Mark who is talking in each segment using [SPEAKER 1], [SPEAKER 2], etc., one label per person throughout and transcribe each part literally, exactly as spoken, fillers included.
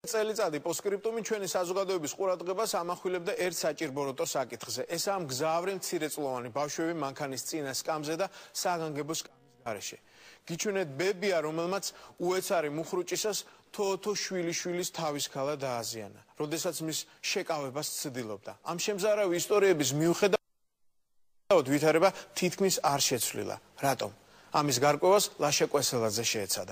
[SPEAKER 1] წელიწადი პოსტსკრიპტუმი ჩვენი საზოგადოების ყურადღებას ამახვილებდა ერთ საჭირ ბოროტო საკითხზე. ეს ამ გზავრი მცირეწლოვანი ბავშვები მანქანის წინა სკამზე და საგანგებო სკამის გარეშე. გიჩვენეთ ბებია, რომელმაც უეცარი მუხრუჭისას თოთო შვილიშვილის თავის ქალა დააზიანა, როდესაც მის შეკავებას ცდილობდა. ამ შემზარავი ისტორიების მიუხედავად ვითარება თითქმის არ შეცვლილა. რატომ? ამის გარკვევას ლაშა კვესელაძე შეეცადა.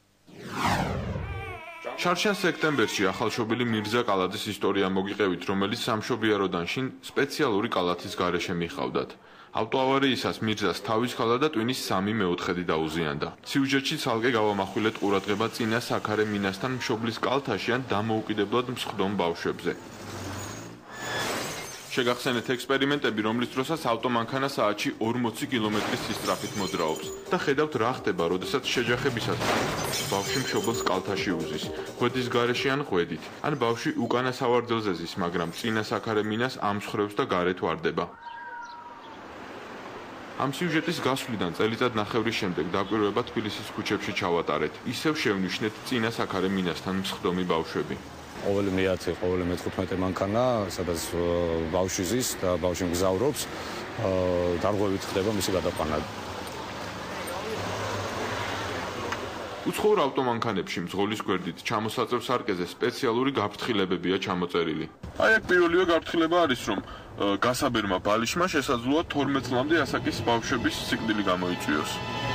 [SPEAKER 2] შარშან სექტემბერში ახალშობილი მირზა კალათის ისტორია მოგიყევით, რომელიც სამშობიაროდან შინ სპეციალური კალათის გარეშე მიხავდათ. ავტოავარიისას მირზას თავის ქალა და ტვინის სამი მეოთხედი დაუზიანდა. სიუჟეტში ცალკე გავამახვილეთ ყურადღება წინა საქარე მინასთან მშობლის კალთაში ან დამოუკიდებლად მსხდომ ბავშვებზე. შეგახსენეთ ექსპერიმენტები, რომლის დროსაც ავტომანქანა საათში ორმოცი კილომეტრის სისწრაფით მოძრაობს და ხედავთ რა ხდება, როდესაც შეჯახებისას ბავშვი მშობელს კალთაში უზის, ღვედის გარეშე ან ღვედით, ან ბავშვი უკანა სავარძელზე ზის, მაგრამ წინა საქარე მინას ამსხრევს და გარეთ ვარდება. ამ სიუჟეტის გასვლიდან წელიწად ნახევრის შემდეგ დაკვირვება თბილისის ქუჩებში ჩავატარეთ. ისევ შევნიშნეთ წინა საქარე მინასთან მსხდომი ბავშვები.
[SPEAKER 3] ყოველი მეათე, ყოველი მეთხუთმეტე მანქანა, სადაც ბავშვი ზის და ბავშვი მგზავრობს, დარღვევით ხდება მისი გადაყვანა. უცხოურ ავტომანქანებში მძღოლის გვერდით ჩამოსაწევ სარკეზე სპეციალური გაფრთხილებებია ჩამოწერილი. აი აქ პირველივე გაფრთხილება არის, რომ გასაბერმა ბალიშმა შესაძლოა თორმეტ წლამდე ასაკის ბავშვების სიკვდილი გამოიწვიოს.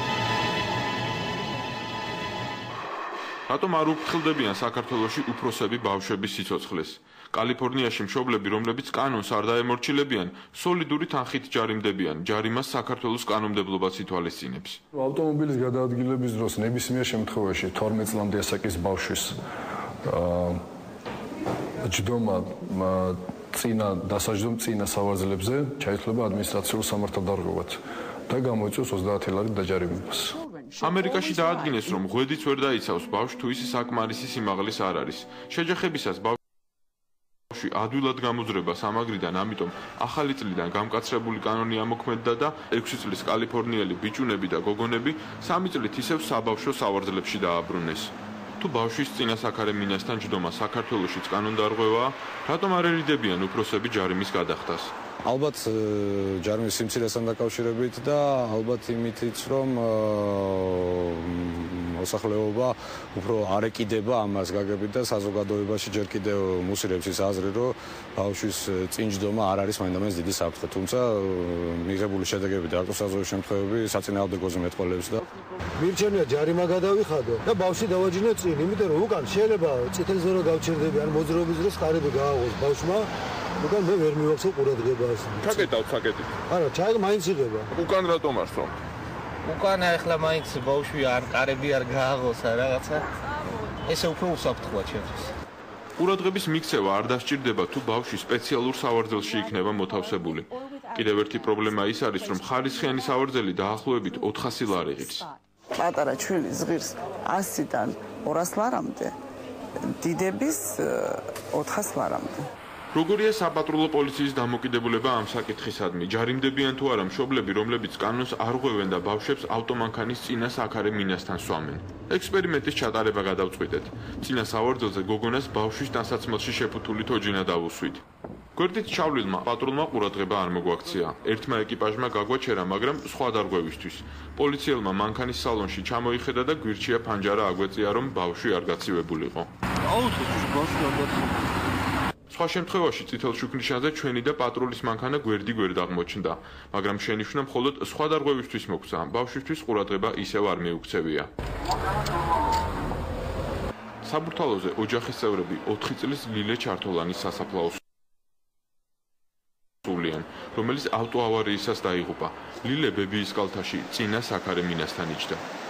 [SPEAKER 3] რატომ არ უფრთხილდებიან საქართველოში უფროსები ბავშვების სიცოცხლეს? კალიფორნიაში მშობლები, რომლებიც კანონს არ დაემორჩილებიან, სოლიდური თანხით ჯარიმდებიან. ჯარიმას საქართველოს კანონმდებლობაც ითვალისწინებს.
[SPEAKER 4] ავტომობილის გადაადგილების დროს ნებისმიერ შემთხვევაში თორმეტ წლამდე ასაკის ბავშვის ჯდომა წინა დასაჯდომ წინა სავარძელებზე ჩაითვლება ადმინისტრაციულ სამართალდარღვევად და გამოიწვევს ოცდაათი ლარი დაჯარიმებას.
[SPEAKER 2] ამერიკაში დაადგინეს, რომ ღვედიც ვერ დაიცავს ბავშვს თუ ის საკმარისი სიმაღლის არ არის. შეჯახებისას ბავშვი ადვილად გამოძრება სამაგრიდან, ამიტომ ახალი წლიდან გამკაცრებული კანონი ამოქმედდა და ექვსი წლის კალიფორნიელი ბიჭუნები და გოგონები სამი წლით ისევ საბავშვო სავარძელებში დააბრუნეს. თუ ბავშვის წინა საქარე მინასთან ჯდომა საქართველოშიც კანონდარღვევაა, რატომ არ ერიდებიან უფროსები ჯარიმის გადახდას?
[SPEAKER 3] ალბათ ჯარიმის სიმცირესთან დაკავშირებით და ალბათ იმითიც, რომ მოსახლეობა უფრო არ ეკიდება ამას გაგებით და საზოგადოებაში ჯერ კიდევ მუსირებს ის აზრი, რომ ბავშვის წინჯდომა არ არის მაინდამაინც დიდი საფრთხე, თუმცა მიღებული შედეგები და არტოსაზრდოების შემთხვევები საწინააღმდეგოზე მეტყველებს და
[SPEAKER 5] მირჩენია ჯარიმა გადავიხადო და ბავშვი დავაჯინო წინ, იმიტომ რომ უკან შეიძლება წითელი ზოლო გავჩერდები ან მოძრაობის დროს ყარები გააღოს ბავშვმა. უკან მე ვერ მივახსოვ ყურადღებას.
[SPEAKER 2] ჩაკეტავ, ჩაკეტი.
[SPEAKER 5] არა, ჩაიგ მაინც იღება.
[SPEAKER 2] უკან რატომ არსო?
[SPEAKER 6] უკან ახლა მაინც ბავშვი არ ყარები არ გააღოსა რაღაცა. ესე უფრო უსაფრთხოა ჩემთვის.
[SPEAKER 2] ყურადღების მიქცევა არ დასჭირდება თუ ბავშვი სპეციალურ სავარძელში იქნება მოთავსებული. კიდევ ერთი პრობლემა ის არის, რომ ხარისხიანი სავარძელი დაახლოებით ოთხასი ლარი ღირს.
[SPEAKER 7] პატარა ჩვილი ზღირს ასიდან ორას ლარამდე, დიდების ოთხას ლარამდე.
[SPEAKER 2] როგორია საპატრულო პოლიციის დამოკიდებულება ამ საკითხისადმი? ჯარიმდებიან თუ არა მშობლები, რომლებიც კანონს არ ღვევენ და ბავშვებს ავტომანქანის წინა საქარე მინასთან სვამენ? ექსპერიმენტის ჩატარება გადავწყვიტეთ. წინა სავარძელზე გოგონას ბავშვის ტანსაცმელში შეფუთული თოჯინა დავუსვით. გვერდით ჩავლილმა პატრულმა ყურადღება არ მოგვაქცია. ერთმა ეკიპაჟმა გაგვაჩერა, მაგრამ სხვა დარღვევისთვის. პოლიციელმა მანქანის სალონში ჩამოიხედა და გვირჩია ფანჯარა აგვეწია, რომ ბავშვი არ გაცივებულიყო. სხვა შემთხვევაში წითელ შუქნიშანზე ჩვენი და პატრულის მანქანა გვერდი-გვერდ აღმოჩნდა, მაგრამ შენიშვნა მხოლოდ სხვა დარღვევისთვის მოგვცა, ბავშვისთვის ყურადღება ისევ არ მიუქცევია. საბურთალოზე ოჯახის წევრები ოთხი წლის ლილე ჩართოლანის სასაფლაოს სულიან, რომელიც ავტოავარიისას დაიღუპა. ლილე ბებიის კალთაში წინა საქარე მინასთან იჯდა.